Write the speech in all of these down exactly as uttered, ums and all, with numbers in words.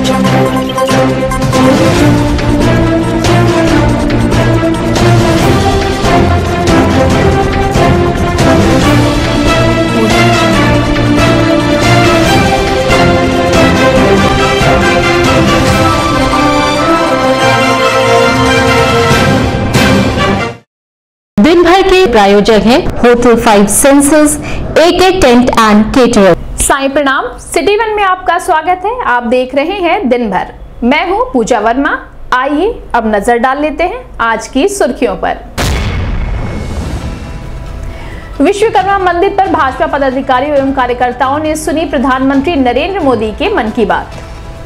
दिन भर के प्रायोजक हैं hotel five senses, AK tent and caterer. Sai Pranam, city one में आपका स्वागत है। आप देख रहे हैं दिन भर। मैं हूं पूजा वर्मा। आइए अब नजर डाल लेते हैं आज की सुर्खियों पर। विश्वकर्मा मंदिर पर भाजपा पदाधिकारियों एवं कार्यकर्ताओं ने सुनी प्रधानमंत्री नरेंद्र मोदी के मन की बात।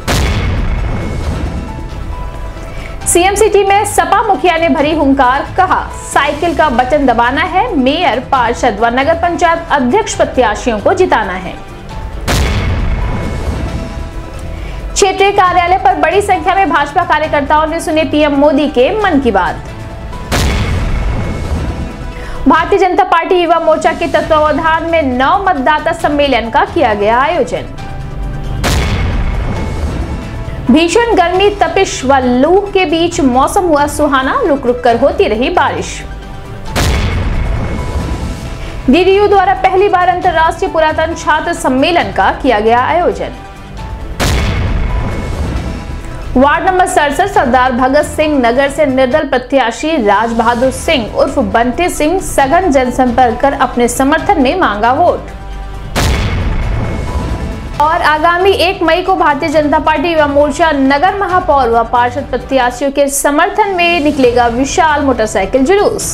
सीएम सिटी में सपा मुखिया ने भरी हुंकार, कहा साइकिल का बटन दबाना है, मेयर, पार्षद व नगर पंचायत अध्यक्ष प्रत्याशियों को जिताना है। क्षेत्रीय कार्यालय पर बड़ी संख्या में भाजपा कार्यकर्ताओं ने सुने पीएम मोदी के मन की बात। भारतीय जनता पार्टी युवा मोर्चा के तत्वावधान में नौ मतदाता सम्मेलन का किया गया आयोजन। भीषण गर्मी, तपिश व लू के बीच मौसम हुआ सुहाना, रुक रुक कर होती रही बारिश। डीडीयू द्वारा पहली बार अंतर्राष्ट्रीय पुरातन छात्र सम्मेलन का किया गया आयोजन। वार्ड नंबर सड़सठ सरदार भगत सिंह नगर से निर्दल प्रत्याशी राज बहादुर सिंह उर्फ बंटे सिंह सघन जनसंपर्क कर अपने समर्थन में मांगा वोट। और आगामी एक मई को भारतीय जनता पार्टी युवा मोर्चा नगर महापौर व पार्षद प्रत्याशियों के समर्थन में निकलेगा विशाल मोटरसाइकिल जुलूस।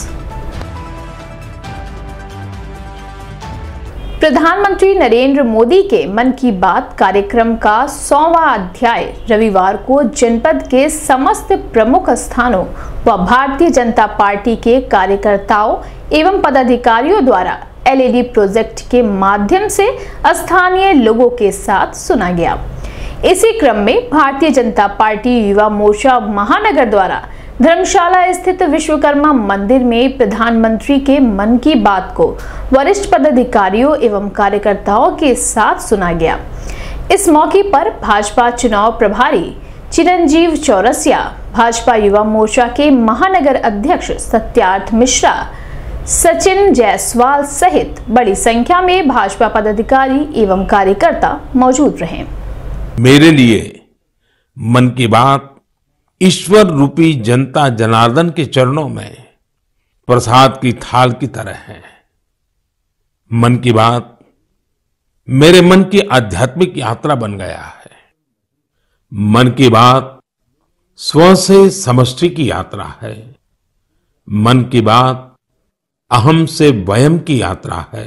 प्रधानमंत्री नरेंद्र मोदी के मन की बात कार्यक्रम का सौवां अध्याय रविवार को जनपद के समस्त प्रमुख स्थानों व भारतीय जनता पार्टी के कार्यकर्ताओं एवं पदाधिकारियों द्वारा एलईडी प्रोजेक्ट के माध्यम से स्थानीय लोगों के साथ सुना गया। इसी क्रम में भारतीय जनता पार्टी युवा मोर्चा महानगर द्वारा धर्मशाला स्थित विश्वकर्मा मंदिर में प्रधानमंत्री के मन की बात को वरिष्ठ पदाधिकारियों एवं कार्यकर्ताओं के साथ सुना गया। इस मौके पर भाजपा चुनाव प्रभारी चिरंजीव चौरसिया, भाजपा युवा मोर्चा के महानगर अध्यक्ष सत्यार्थ मिश्रा, सचिन जायसवाल सहित बड़ी संख्या में भाजपा पदाधिकारी एवं कार्यकर्ता मौजूद रहे। मेरे लिए मन की बात ईश्वर रूपी जनता जनार्दन के चरणों में प्रसाद की थाल की तरह है। मन की बात मेरे मन की आध्यात्मिक यात्रा बन गया है। मन की बात स्व से समष्टि की यात्रा है। मन की बात अहम से वयम की यात्रा है।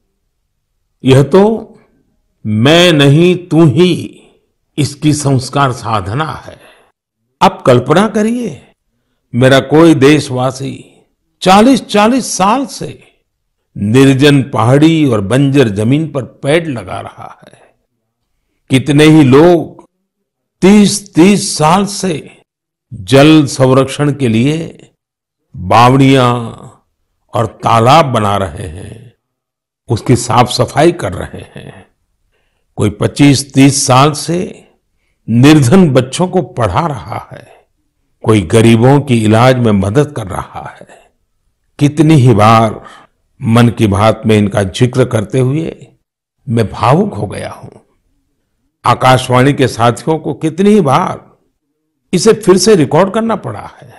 यह तो मैं नहीं तू ही इसकी संस्कार साधना है। अब कल्पना करिए, मेरा कोई देशवासी चालीस चालीस साल से निर्जन पहाड़ी और बंजर जमीन पर पेड़ लगा रहा है। कितने ही लोग तीस तीस साल से जल संरक्षण के लिए बावड़ियां और तालाब बना रहे हैं, उसकी साफ सफाई कर रहे हैं। कोई पच्चीस तीस साल से निर्धन बच्चों को पढ़ा रहा है, कोई गरीबों की इलाज में मदद कर रहा है। कितनी ही बार मन की बात में इनका जिक्र करते हुए मैं भावुक हो गया हूं। आकाशवाणी के साथियों को कितनी ही बार इसे फिर से रिकॉर्ड करना पड़ा है।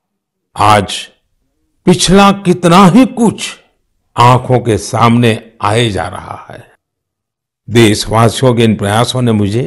आज पिछला कितना ही कुछ आंखों के सामने आए जा रहा है। देशवासियों के इन प्रयासों ने मुझे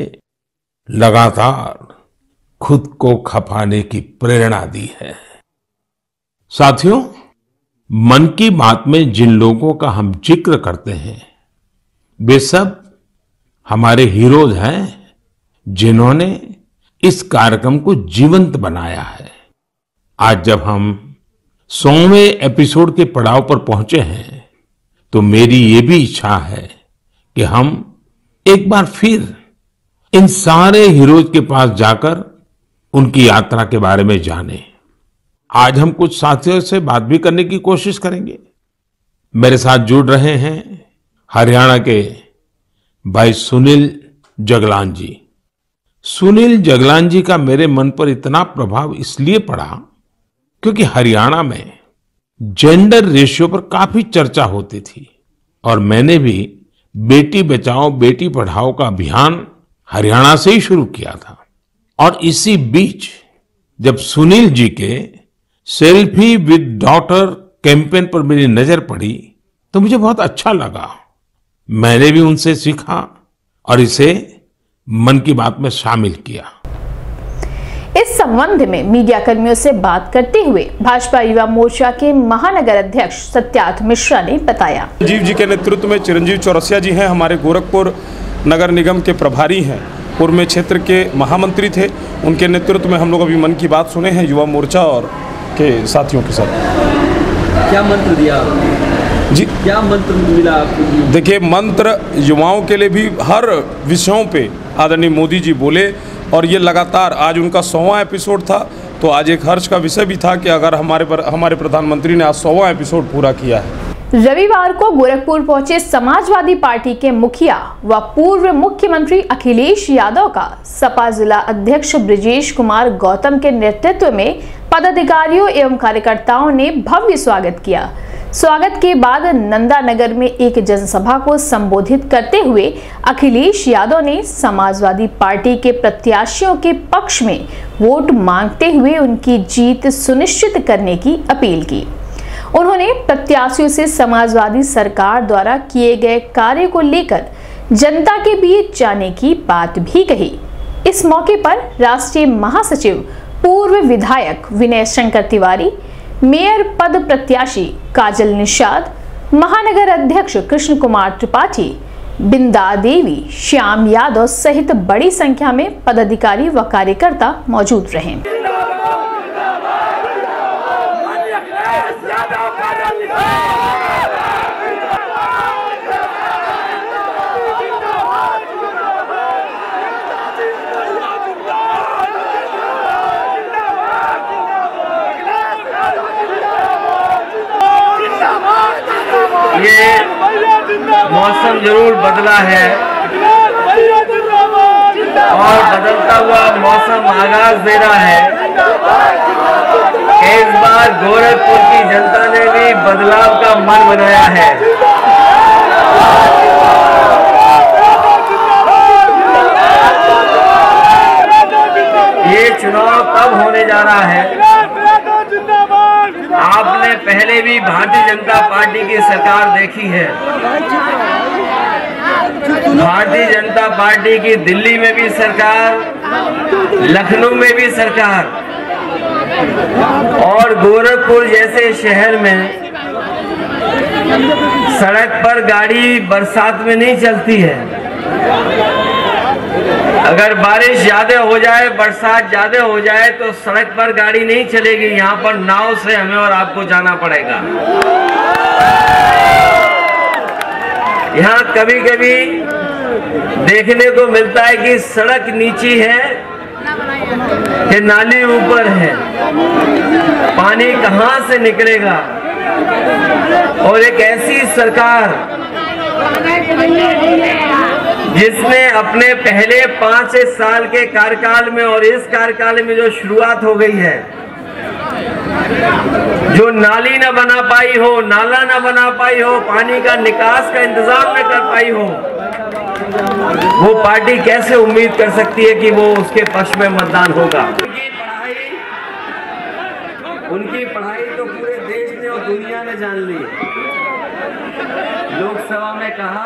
लगातार खुद को खपाने की प्रेरणा दी है। साथियों, मन की बात में जिन लोगों का हम जिक्र करते हैं वे सब हमारे हीरोज हैं, जिन्होंने इस कार्यक्रम को जीवंत बनाया है। आज जब हम सौवें एपिसोड के पड़ाव पर पहुंचे हैं तो मेरी ये भी इच्छा है कि हम एक बार फिर इन सारे हीरोज के पास जाकर उनकी यात्रा के बारे में जानें। आज हम कुछ साथियों से बात भी करने की कोशिश करेंगे। मेरे साथ जुड़ रहे हैं हरियाणा के भाई सुनील जगलान जी। सुनील जगलान जी का मेरे मन पर इतना प्रभाव इसलिए पड़ा क्योंकि हरियाणा में जेंडर रेशियो पर काफी चर्चा होती थी और मैंने भी बेटी बचाओ बेटी पढ़ाओ का अभियान हरियाणा से ही शुरू किया था। और इसी बीच जब सुनील जी के सेल्फी विद डॉटर कैंपेन पर मेरी नजर पड़ी तो मुझे बहुत अच्छा लगा। मैंने भी उनसे सीखा और इसे मन की बात में शामिल किया। इस संबंध में मीडिया कर्मियों से बात करते हुए भाजपा युवा मोर्चा के महानगर अध्यक्ष सत्यार्थ मिश्रा ने बताया, राजीव जी के नेतृत्व में चिरंजीव चौरसिया जी हैं, हमारे गोरखपुर नगर निगम के प्रभारी हैं, पूर्व में क्षेत्र के महामंत्री थे, उनके नेतृत्व में हम लोग अभी मन की बात सुने हैं युवा मोर्चा और के साथियों के साथ। क्या मंत्र दिया जी? क्या मंत्र मिला आपको? देखिए, मंत्र युवाओं के लिए भी हर विषयों पे आदरणीय मोदी जी बोले और ये लगातार आज उनका सौवां एपिसोड था, तो आज एक हर्ष का विषय भी था कि अगर हमारे पर हमारे प्रधानमंत्री ने आज सौवां एपिसोड पूरा किया है। रविवार को गोरखपुर पहुंचे समाजवादी पार्टी के मुखिया व पूर्व मुख्यमंत्री अखिलेश यादव का सपा जिला अध्यक्ष ब्रिजेश कुमार गौतम के नेतृत्व में पदाधिकारियों एवं कार्यकर्ताओं ने भव्य स्वागत किया। स्वागत के बाद नंदा नगर में एक जनसभा को संबोधित करते हुए अखिलेश यादव ने समाजवादी पार्टी के प्रत्याशियों के पक्ष में वोट मांगते हुए उनकी जीत सुनिश्चित करने की अपील की। उन्होंने प्रत्याशियों से समाजवादी सरकार द्वारा किए गए कार्य को लेकर जनता के बीच जाने की बात भी कही। इस मौके पर राष्ट्रीय महासचिव पूर्व विधायक विनय शंकर तिवारी, मेयर पद प्रत्याशी काजल निषाद, महानगर अध्यक्ष कृष्ण कुमार त्रिपाठी, बिंदा देवी, श्याम यादव सहित बड़ी संख्या में पदाधिकारी व कार्यकर्ता मौजूद रहे। ये मौसम जरूर बदला है और बदलता हुआ मौसम आगाज दे रहा है। इस बार गोरखपुर की जनता ने भी बदलाव का मन बनाया है। ये चुनाव तब होने जा रहा है, आपने पहले भी भारतीय जनता पार्टी की सरकार देखी है। भारतीय जनता पार्टी की दिल्ली में भी सरकार, लखनऊ में भी सरकार और गोरखपुर जैसे शहर में सड़क पर गाड़ी बरसात में नहीं चलती है। अगर बारिश ज्यादा हो जाए, बरसात ज्यादा हो जाए तो सड़क पर गाड़ी नहीं चलेगी, यहाँ पर नाव से हमें और आपको जाना पड़ेगा। यहाँ कभी कभी देखने को मिलता है कि सड़क नीची है कि नाली ऊपर है, पानी कहाँ से निकलेगा। और एक ऐसी सरकार जिसने अपने पहले पांच साल के कार्यकाल में और इस कार्यकाल में जो शुरुआत हो गई है, जो नाली न बना पाई हो, नाला न बना पाई हो, पानी का निकास का इंतजाम न कर पाई हो, वो पार्टी कैसे उम्मीद कर सकती है कि वो उसके पक्ष में मतदान होगा। उनकी पढ़ाई उनकी पढ़ाई तो पूरे देश ने और दुनिया ने जान ली। लोकसभा में कहा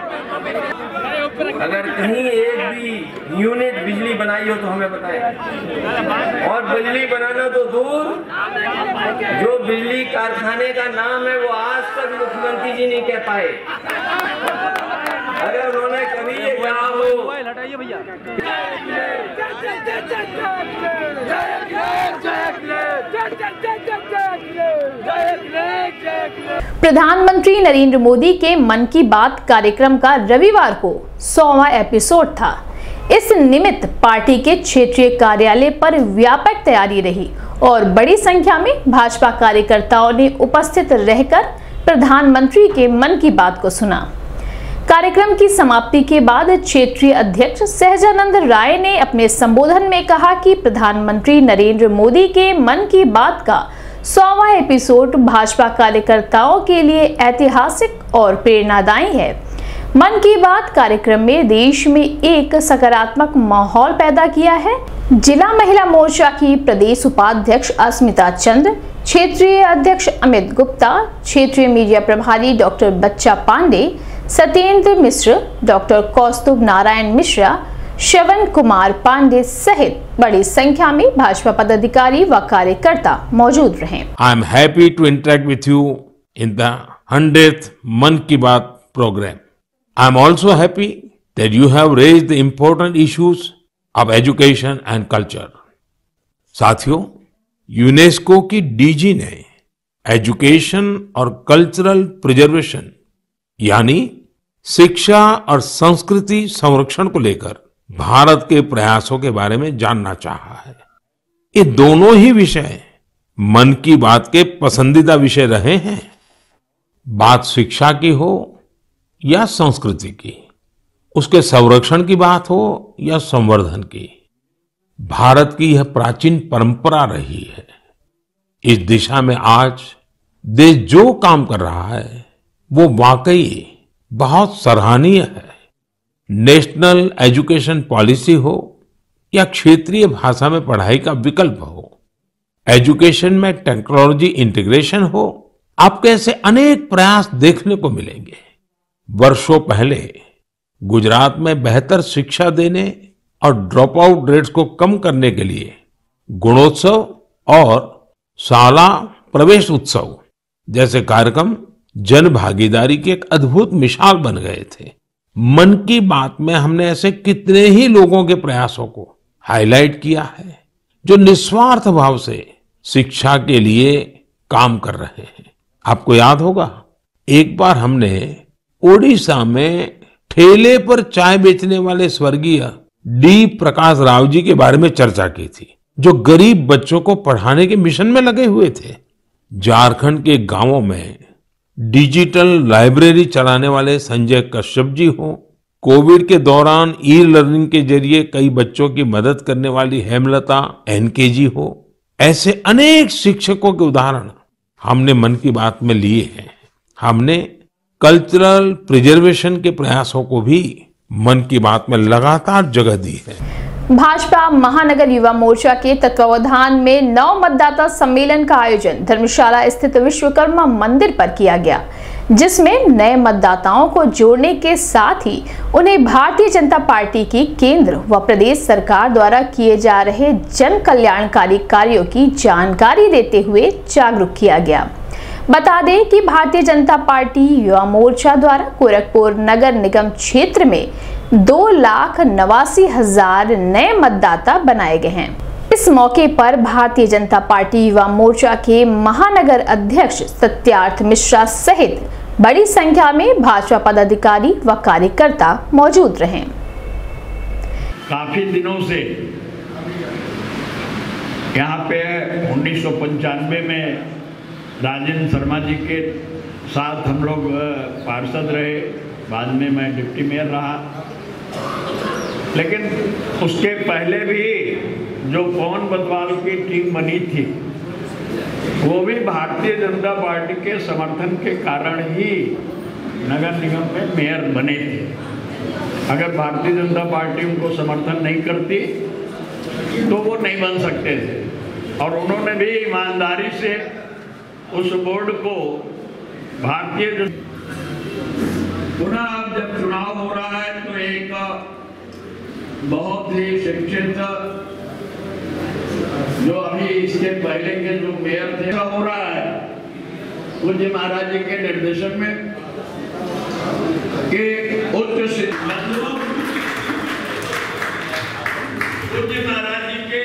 अगर कहीं एक भी यूनिट बिजली बनाई हो तो हमें बताएं। और बिजली बनाना तो दूर, जो बिजली कारखाने का नाम है वो आज तक मुख्यमंत्री जी नहीं कह पाए। अगर उन्होंने कभी ये कहा हो प्रधानमंत्री नरेंद्र मोदी के मन की बात कार्यक्रम का रविवार को सौवां एपिसोड था। इस निमित्त पार्टी के क्षेत्रीय कार्यालय पर व्यापक तैयारी रही और बड़ी संख्या में भाजपा कार्यकर्ताओं ने उपस्थित रहकर प्रधानमंत्री के मन की बात को सुना। कार्यक्रम की समाप्ति के बाद क्षेत्रीय अध्यक्ष सहजानंद राय ने अपने संबोधन में कहा कि प्रधानमंत्री नरेंद्र मोदी के मन की बात का सौवां एपिसोड भाजपा कार्यकर्ताओं के लिए ऐतिहासिक और प्रेरणादायी है। मन की बात कार्यक्रम में देश में एक सकारात्मक माहौल पैदा किया है। जिला महिला मोर्चा की प्रदेश उपाध्यक्ष अस्मिता चंद्र, क्षेत्रीय अध्यक्ष अमित गुप्ता, क्षेत्रीय मीडिया प्रभारी डॉक्टर बच्चा पांडे, सत्येंद्र मिश्र, डॉक्टर कौस्तुभ नारायण मिश्रा, श्रवण कुमार पांडे सहित बड़ी संख्या में भाजपा पदाधिकारी व कार्यकर्ता मौजूद रहे। I am happy to interact with you in the hundredth Mann ki Baat program. I am also happy that you have raised the important issues of education and culture. साथियों, यूनेस्को की डीजी ने एजुकेशन और कल्चरल प्रिजर्वेशन यानी शिक्षा और संस्कृति संरक्षण को लेकर भारत के प्रयासों के बारे में जानना चाहा है। ये दोनों ही विषय मन की बात के पसंदीदा विषय रहे हैं। बात शिक्षा की हो या संस्कृति की, उसके संरक्षण की बात हो या संवर्धन की, भारत की यह प्राचीन परंपरा रही है। इस दिशा में आज देश जो काम कर रहा है वो वाकई बहुत सराहनीय है। नेशनल एजुकेशन पॉलिसी हो या क्षेत्रीय भाषा में पढ़ाई का विकल्प हो, एजुकेशन में टेक्नोलॉजी इंटीग्रेशन हो, आपको ऐसे अनेक प्रयास देखने को मिलेंगे। वर्षों पहले गुजरात में बेहतर शिक्षा देने और ड्रॉप आउट रेट्स को कम करने के लिए गुणोत्सव और शाला प्रवेश उत्सव जैसे कार्यक्रम जन भागीदारी की एक अद्भुत मिसाल बन गए थे। मन की बात में हमने ऐसे कितने ही लोगों के प्रयासों को हाईलाइट किया है जो निस्वार्थ भाव से शिक्षा के लिए काम कर रहे हैं। आपको याद होगा, एक बार हमने ओडिशा में ठेले पर चाय बेचने वाले स्वर्गीय डी प्रकाश राव जी के बारे में चर्चा की थी, जो गरीब बच्चों को पढ़ाने के मिशन में लगे हुए थे। झारखंड के गांवों में डिजिटल लाइब्रेरी चलाने वाले संजय कश्यप जी हो, कोविड के दौरान ई लर्निंग के जरिए कई बच्चों की मदद करने वाली हेमलता एनके जी हो, ऐसे अनेक शिक्षकों के उदाहरण हमने मन की बात में लिए हैं। हमने कल्चरल प्रिजर्वेशन के प्रयासों को भी मन की बात में लगातार जगह दी है। भाजपा महानगर युवा मोर्चा के तत्वावधान में नव मतदाता सम्मेलन का आयोजन धर्मशाला स्थित विश्वकर्मा मंदिर पर किया गया, जिसमें नए मतदाताओं को जोड़ने के साथ ही उन्हें भारतीय जनता पार्टी की केंद्र व प्रदेश सरकार द्वारा किए जा रहे जन कल्याणकारी कार्यों की जानकारी देते हुए जागरूक किया गया। बता दें कि भारतीय जनता पार्टी युवा मोर्चा द्वारा गोरखपुर नगर निगम क्षेत्र में दो लाख नवासी हजार नए मतदाता बनाए गए हैं। इस मौके पर भारतीय जनता पार्टी युवा मोर्चा के महानगर अध्यक्ष सत्यार्थ मिश्रा सहित बड़ी संख्या में भाजपा पदाधिकारी व कार्यकर्ता मौजूद रहे। काफी दिनों से यहाँ पे उन्नीस सौ पंचानवे में राजेंद्र शर्मा जी के साथ हम लोग पार्षद रहे, बाद में मैं डिप्टी मेयर रहा, लेकिन उसके पहले भी जो पवन बदवाल की टीम बनी थी वो भी भारतीय जनता पार्टी के समर्थन के कारण ही नगर निगम में मेयर बने थे। अगर भारतीय जनता पार्टी उनको समर्थन नहीं करती तो वो नहीं बन सकते थे, और उन्होंने भी ईमानदारी से उस बोर्ड को भारतीय पुनः अब जब चुनाव हो रहा है तो एक बहुत ही शिक्षित जो अभी इसके पहले के जो मेयर थे हो रहा है, पूज्य महाराज जी के निर्देशन में कि उच्च पूज्य महाराज जी के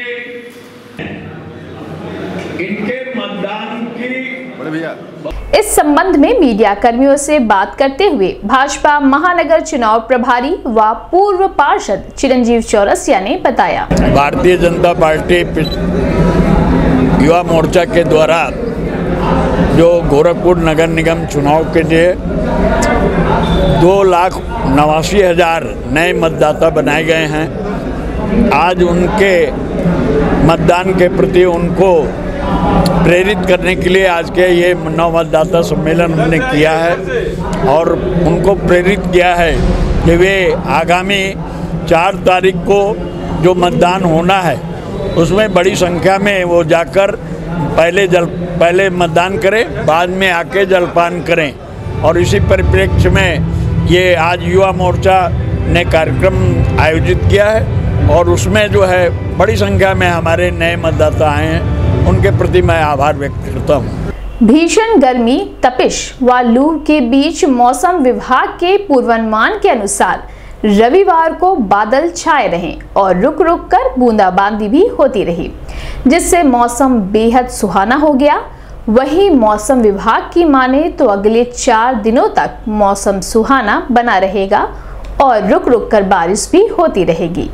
इनके मतदान की। इस संबंध में मीडिया कर्मियों से बात करते हुए भाजपा महानगर चुनाव प्रभारी व पूर्व पार्षद चिरंजीव चौरसिया ने बताया, भारतीय जनता पार्टी युवा मोर्चा के द्वारा जो गोरखपुर नगर निगम चुनाव के लिए दो लाख नवासी हज़ार नए मतदाता बनाए गए हैं। आज उनके मतदान के प्रति उनको प्रेरित करने के लिए आज के ये नव मतदाता सम्मेलन हमने किया है और उनको प्रेरित किया है कि वे आगामी चार तारीख को जो मतदान होना है उसमें बड़ी संख्या में वो जाकर पहले जल पहले मतदान करें, बाद में आके जलपान करें। और इसी परिप्रेक्ष्य में ये आज युवा मोर्चा ने कार्यक्रम आयोजित किया है और उसमें जो है बड़ी संख्या में हमारे नए मतदाता आए हैं, उनके प्रति मैं आभार व्यक्त करता हूँ। भीषण गर्मी, तपिश व लू के बीच मौसम विभाग के पूर्वानुमान के अनुसार रविवार को बादल छाए रहे और रुक रुक कर बूंदाबांदी भी होती रही, जिससे मौसम बेहद सुहाना हो गया। वहीं मौसम विभाग की माने तो अगले चार दिनों तक मौसम सुहाना बना रहेगा और रुक रुक कर बारिश भी होती रहेगी।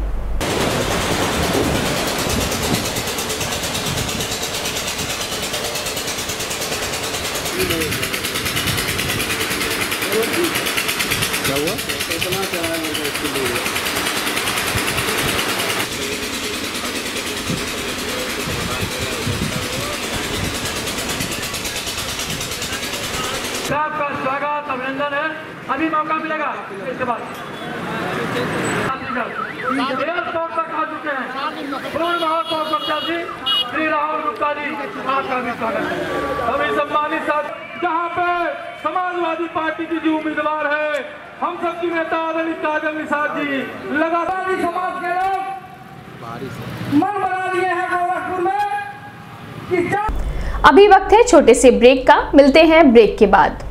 आपका स्वागत अभिनंदन है। अभी मौका मिलेगा इसके बाद एयरपोर्ट तक आ चुके हैं पूर्ण महापौर प्रत्याशी श्री राहुल गुप्ता जी, आपका भी स्वागत है। अभी सम्मानित साथ जहाँ पे समाजवादी पार्टी की जो उम्मीदवार है, हम सबकी नेता आदरणीय काजल निषाद जी, लगातार समाज के लोग मन बना दिए हैं गोरखपुर में कि अभी वक्त है छोटे से ब्रेक का, मिलते हैं ब्रेक के बाद।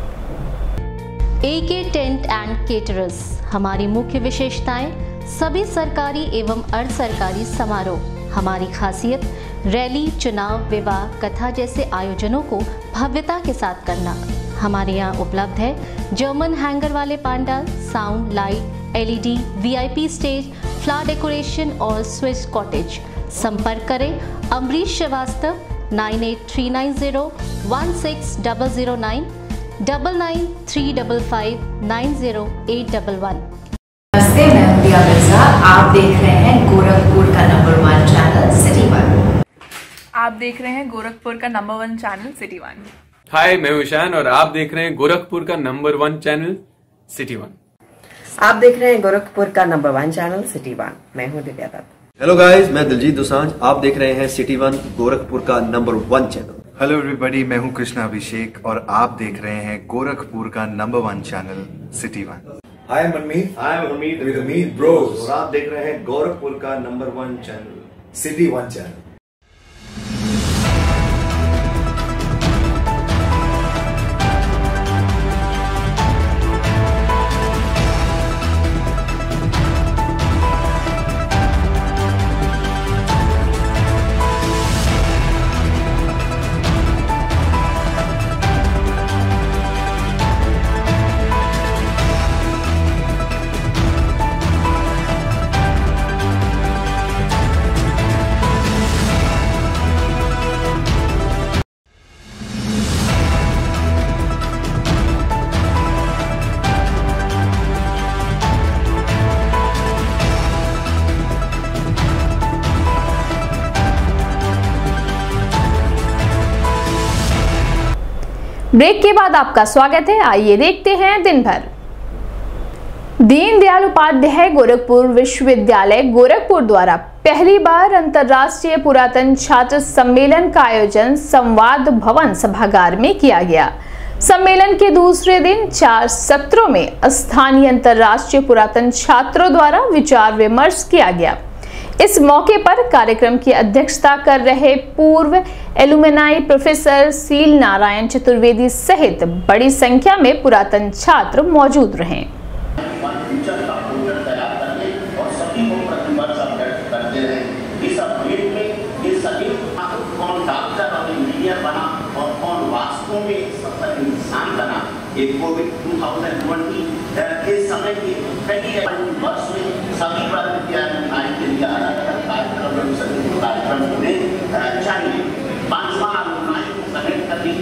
एके टेंट एंड केटरर्स, हमारी मुख्य विशेषताएं सभी सरकारी एवं अर्ध सरकारी समारोह। हमारी खासियत रैली, चुनाव, विवाह, कथा जैसे आयोजनों को भव्यता के साथ करना। हमारे यहाँ उपलब्ध है जर्मन हैंगर वाले pandal, sound, light, LED, VIP stage, flower decoration और स्विस कॉटेज। संपर्क करें Amrish Srivastava nine eight three nine zero one six double zero nine double nine three double five nine zero eight double one. नमस्ते, मैं प्रिया मिर्जा। आप देख रहे हैं गोरखपुर का number one channel city one. आप देख रहे हैं गोरखपुर का number one channel city one. Hi, मैं ईशान और आप देख रहे हैं गोरखपुर का number one channel city one. आप देख रहे हैं गोरखपुर का number one channel city one. मैं हूँ दिव्या दत्त। हेलो गाइस, मैं दिलजीत दोसांझ। आप देख रहे हैं सिटी वन, गोरखपुर का number one channel. Hello everybody, मैं हूं कृष्णा अभिषेक और आप देख रहे हैं गोरखपुर का number one channel city one. Hi Manmeet, I am Hameed with Hameed bros और आप देख रहे हैं गोरखपुर का number one channel city one channel. Break के बाद आपका स्वागत है। आइए देखते हैं दिन भर। दीनदयाल उपाध्याय गोरखपुर विश्वविद्यालय गोरखपुर द्वारा पहली बार अंतर्राष्ट्रीय पुरातन छात्र सम्मेलन का आयोजन संवाद भवन सभागार में किया गया। सम्मेलन के दूसरे दिन चार सत्रों में स्थानीय अंतर्राष्ट्रीय पुरातन छात्रों द्वारा विचार विमर्श किया गया। इस मौके पर कार्यक्रम की अध्यक्षता कर रहे पूर्व एलुमनाई प्रोफेसर सील नारायण चतुर्वेदी सहित बड़ी संख्या में पुरातन छात्र मौजूद रहे। एक कोविड दो हज़ार बीस के समय के कई वर्ष में सभी विद्यालय के लिए अलग अलग कार्यक्रम कार्यक्रम होने चाहिए। पांचवा अनुदान समेत करने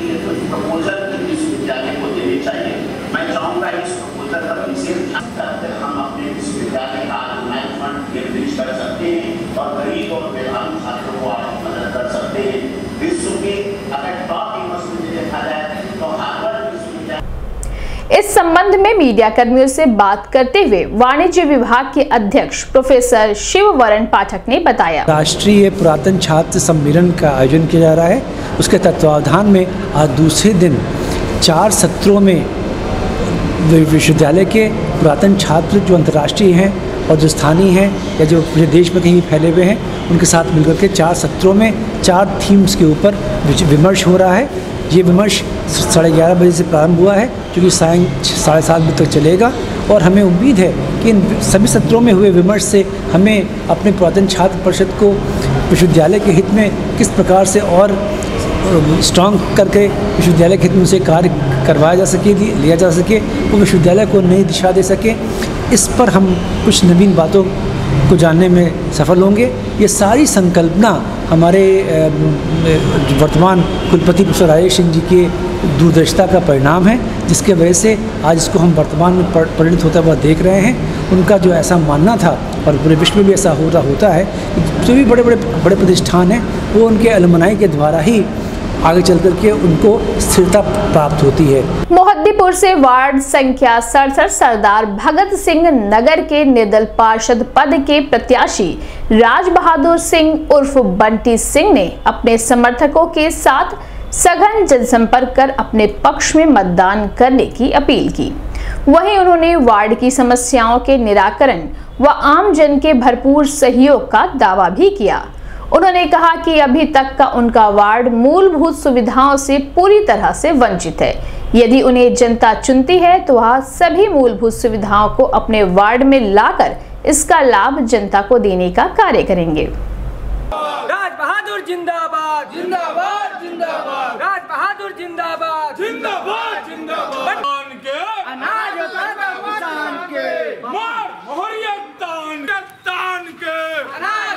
संबंध में मीडिया कर्मियों से बात करते हुए वाणिज्य विभाग के अध्यक्ष प्रोफेसर शिववरण पाठक ने बताया, राष्ट्रीय पुरातन छात्र सम्मेलन का आयोजन किया जा रहा है। उसके तत्वावधान में आज दूसरे दिन चार सत्रों में विश्वविद्यालय के पुरातन छात्र जो अंतर्राष्ट्रीय हैं और जो स्थानीय हैं या जो पूरे देश में कहीं फैले हुए हैं, उनके साथ मिलकर के चार सत्रों में चार थीम्स के ऊपर विमर्श हो रहा है। ये विमर्श साढ़े ग्यारह बजे से प्रारंभ हुआ है, जो कि सायं साढ़े सात बजे तक चलेगा और हमें उम्मीद है कि इन सभी सत्रों में हुए विमर्श से हमें अपने पुरातन छात्र परिषद को विश्वविद्यालय के हित में किस प्रकार से और स्ट्रॉन्ग करके विश्वविद्यालय के हित में उसे कार्य करवाया जा सके, लिया जा सके, वो विश्वविद्यालय को नई दिशा दे सके। इस पर हम कुछ नवीन बातों को जानने में सफल होंगे। ये सारी संकल्पना हमारे वर्तमान कुलपति प्रोफेसर राजेश सिंह जी के दूरदर्शिता का परिणाम है, जिसके वजह से आज इसको हम वर्तमान में परिणित होता हुआ देख रहे हैं। उनका जो ऐसा मानना था और पूरे विश्व में भी ऐसा हो रहा होता है, जो भी बड़े बड़े बड़े प्रतिष्ठान हैं वो उनके अलुमनाई के द्वारा ही आगे चल करके उनको स्थिरता प्राप्त होती है। मोहद्दीपुर से वार्ड संख्या सड़सठ सरदार भगत सिंह नगर के निर्दल पार्षद पद के प्रत्याशी राज बहादुर सिंह उर्फ बंटी सिंह ने अपने समर्थकों के साथ सघन जनसंपर्क कर अपने पक्ष में मतदान करने की अपील की। वहीं उन्होंने वार्ड की समस्याओं के निराकरण व आम जन के भरपूर सहयोग का दावा भी किया। उन्होंने कहा कि अभी तक का उनका वार्ड मूलभूत सुविधाओं से पूरी तरह से वंचित है। यदि उन्हें जनता चुनती है तो वह सभी मूलभूत सुविधाओं को अपने वार्ड में लाकर इसका लाभ जनता को देने का कार्य करेंगे। राज बहादुर जिंदाबाद जिंदाबाद जिंदाबाद, राज बहादुर जिंदाबाद जिंदाबाद जिंदाबाद। अनाज किसान के मोहरियत तान तान के अनाज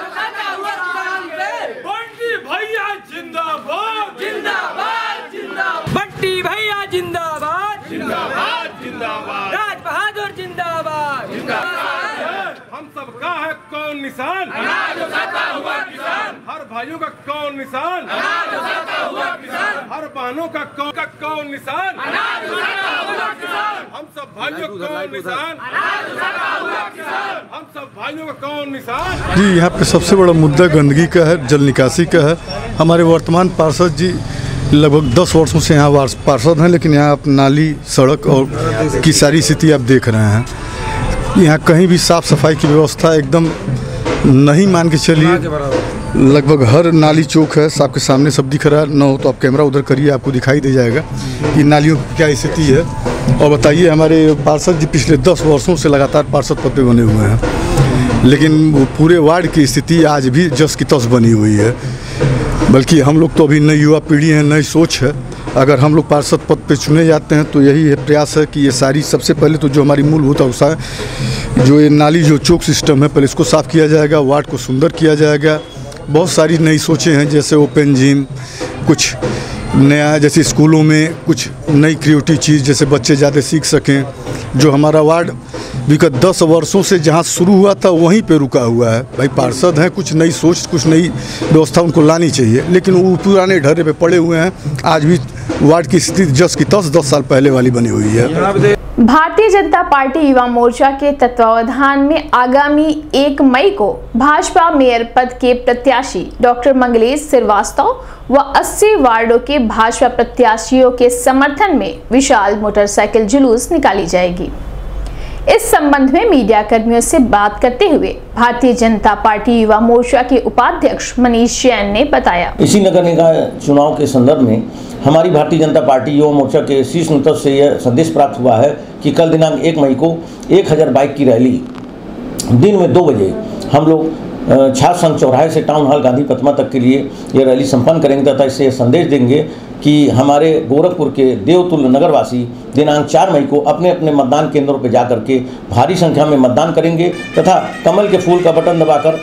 बंटी भैया जिंदाबाद जिंदाबाद जिंदाबाद, बंटी भैया जिंदाबाद जिंदाबाद जिंदाबाद, राज बहादुर जिंदाबाद जिंदाबाद। हम सबका है कौन निशान, अनाज उगाता हुआ किसान। हर भाइयों का कौन निशान, अनाज उगाता हुआ किसान। हर बहनों का कौन का कौन निशान, अनाज उगाता हुआ किसान। हम सब भाइयों का कौन निशान, अनाज उगाता हुआ किसान। हम सब भाइयों का कौन निशान। जी, यहाँ पे सबसे बड़ा मुद्दा गंदगी का है, जल निकासी का है। हमारे वर्तमान पार्षद जी लगभग दस वर्षों से यहाँ पार्षद हैं, लेकिन यहाँ आप नाली, सड़क और की सारी स्थिति आप देख रहे हैं। यहाँ कहीं भी साफ सफाई की व्यवस्था एकदम नहीं मान के चलिए। लगभग हर नाली चौक है, आपके सामने सब दिख रहा है। न हो तो आप कैमरा उधर करिए, आपको दिखाई दे जाएगा कि नालियों की क्या स्थिति है। और बताइए, हमारे पार्षद जी पिछले दस वर्षों से लगातार पार्षद पद पे बने हुए हैं, लेकिन वो पूरे वार्ड की स्थिति आज भी जस की तस बनी हुई है। बल्कि हम लोग तो अभी नई युवा पीढ़ी है, नई सोच है। अगर हम लोग पार्षद पद पे चुने जाते हैं तो यही है प्रयास है कि ये सारी, सबसे पहले तो जो हमारी मूलभूत अवस्था है, जो ये नाली जो चौक सिस्टम है, पहले इसको साफ़ किया जाएगा, वार्ड को सुंदर किया जाएगा। बहुत सारी नई सोचें हैं, जैसे ओपन जिम, कुछ नया, जैसे स्कूलों में कुछ नई क्रिएटिव चीज़, जैसे बच्चे ज़्यादा सीख सकें। जो हमारा वार्ड विगत दस वर्षों से जहाँ शुरू हुआ था वहीं पे रुका हुआ है। भाई पार्षद हैं, कुछ नई सोच, कुछ नई व्यवस्था उनको लानी चाहिए, लेकिन वो पुराने ढर्रे पे पड़े हुए हैं। आज भी वार्ड की स्थिति जस की तस दस साल पहले वाली बनी हुई है। भारतीय जनता पार्टी युवा मोर्चा के तत्वावधान में आगामी एक मई को भाजपा मेयर पद के प्रत्याशी डॉक्टर मंगलेश श्रीवास्तव व अस्सी वार्डों के भाजपा प्रत्याशियों के समर्थन में विशाल मोटरसाइकिल जुलूस निकाली जाएगी। इस संबंध में मीडिया कर्मियों से बात करते हुए भारतीय जनता पार्टी युवा मोर्चा के उपाध्यक्ष मनीष जैन ने बताया, इसी नगर निकाय चुनाव के संदर्भ में हमारी भारतीय जनता पार्टी युवा मोर्चा के शीर्ष नेतृत्व से यह संदेश प्राप्त हुआ है कि कल दिनांक एक मई को एक हज़ार बाइक की रैली दिन में दो बजे हम लोग छात्र संघ चौराहे से टाउन हॉल गांधी प्रतिमा तक के लिए ये रैली संपन्न करेंगे तथा इससे संदेश देंगे कि हमारे गोरखपुर के देवतुल्य नगरवासी दिनांक चार मई को अपने अपने मतदान केंद्रों पर जाकर के भारी संख्या में मतदान करेंगे तथा कमल के फूल का बटन दबाकर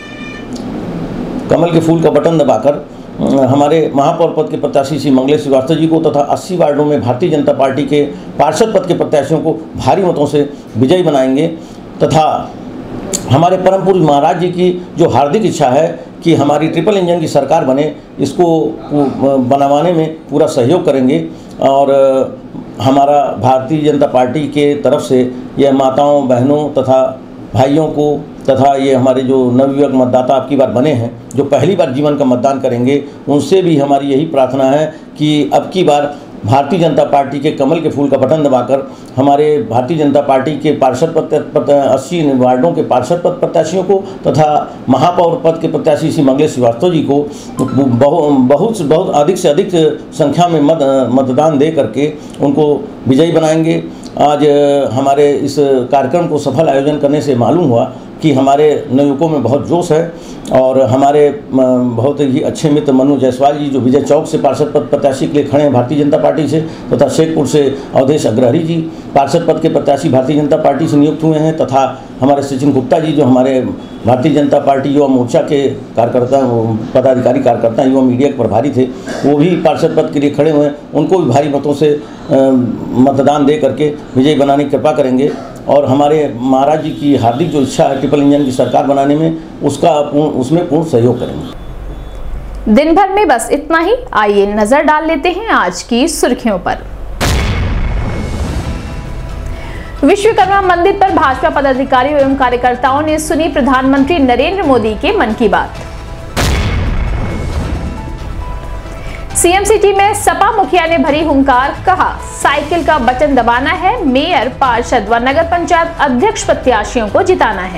कमल के फूल का बटन दबाकर हमारे महापौर पद के प्रत्याशी श्री मंगलेश श्रीवास्तव जी को तथा अस्सी वार्डों में भारतीय जनता पार्टी के पार्षद पद के प्रत्याशियों को भारी मतों से विजयी बनाएंगे तथा हमारे परम पूज्य महाराज जी की जो हार्दिक इच्छा है कि हमारी ट्रिपल इंजन की सरकार बने, इसको बनवाने में पूरा सहयोग करेंगे और हमारा भारतीय जनता पार्टी के तरफ से यह माताओं बहनों तथा भाइयों को तथा ये हमारे जो नवयुवक मतदाता अब की बार बने हैं, जो पहली बार जीवन का मतदान करेंगे, उनसे भी हमारी यही प्रार्थना है कि अब की बार भारतीय जनता पार्टी के कमल के फूल का बटन दबाकर हमारे भारतीय जनता पार्टी के पार्षद पद अस्सी वार्डों के पार्षद पद प्रत्याशियों को तथा महापौर पद के प्रत्याशी श्री मंगलेश श्रीवास्तव जी को बहुत बहुत अधिक से अधिक संख्या में मत मतदान दे करके उनको विजयी बनाएंगे। आज हमारे इस कार्यक्रम को सफल आयोजन करने से मालूम हुआ कि हमारे नवयुवकों में बहुत जोश है और हमारे बहुत ही अच्छे मित्र मनु जायसवाल जी जो विजय चौक से पार्षद पद प्रत्याशी के लिए खड़े हैं भारतीय जनता पार्टी से, तथा शेखपुर से अवधेश अग्रहरी जी पार्षद पद के प्रत्याशी भारतीय जनता पार्टी से नियुक्त हुए हैं, तथा हमारे सचिन गुप्ता जी जो हमारे भारतीय जनता पार्टी युवा मोर्चा के कार्यकर्ता पदाधिकारी कार्यकर्ता युवा मीडिया के प्रभारी थे, वो भी पार्षद पद के लिए खड़े हुए हैं। उनको भी भारी मतों से मतदान दे करके विजयी बनाने की कृपा करेंगे और हमारे महाराज जी की हार्दिक जो इच्छा है ट्रिपल इंजन की सरकार बनाने में, उसका उसमें पूर्ण सहयोग करेंगे। दिन भर में बस इतना ही। आइए नजर डाल लेते हैं आज की सुर्खियों पर। विश्वकर्मा मंदिर पर भाजपा पदाधिकारियों एवं कार्यकर्ताओं ने सुनी प्रधानमंत्री नरेंद्र मोदी के मन की बात। सीएम सिटी में सपा मुखिया ने भरी हुंकार, कहा साइकिल का बटन दबाना है, मेयर पार्षद व नगर पंचायत अध्यक्ष प्रत्याशियों को जिताना है।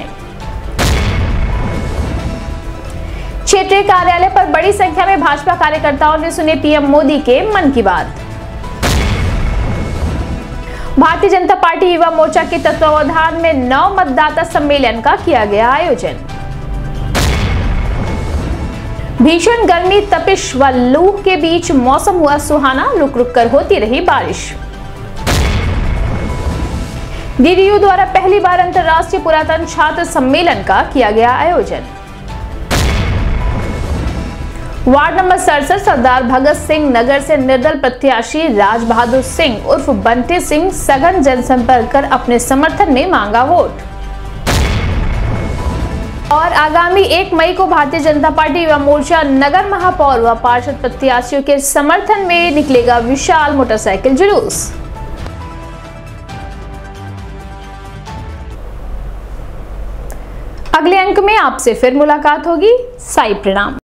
क्षेत्रीय कार्यालय पर बड़ी संख्या में भाजपा कार्यकर्ताओं ने सुने पीएम मोदी के मन की बात। भारतीय जनता पार्टी युवा मोर्चा के तत्वावधान में नौ मतदाता सम्मेलन का किया गया आयोजन। भीषण गर्मी, तपिश व लू के बीच मौसम हुआ सुहाना, रुक रुक कर होती रही बारिश। डीडीयू द्वारा पहली बार अंतर्राष्ट्रीय पुरातन छात्र सम्मेलन का किया गया आयोजन। वार्ड नंबर सड़सठ सरदार भगत सिंह नगर से निर्दल प्रत्याशी राज बहादुर सिंह उर्फ बंटी सिंह सघन जनसंपर्क कर अपने समर्थन में मांगा वोट। और आगामी एक मई को भारतीय जनता पार्टी युवा मोर्चा नगर महापौर व पार्षद प्रत्याशियों के समर्थन में निकलेगा विशाल मोटरसाइकिल जुलूस। अगले अंक में आपसे फिर मुलाकात होगी। साई प्रणाम।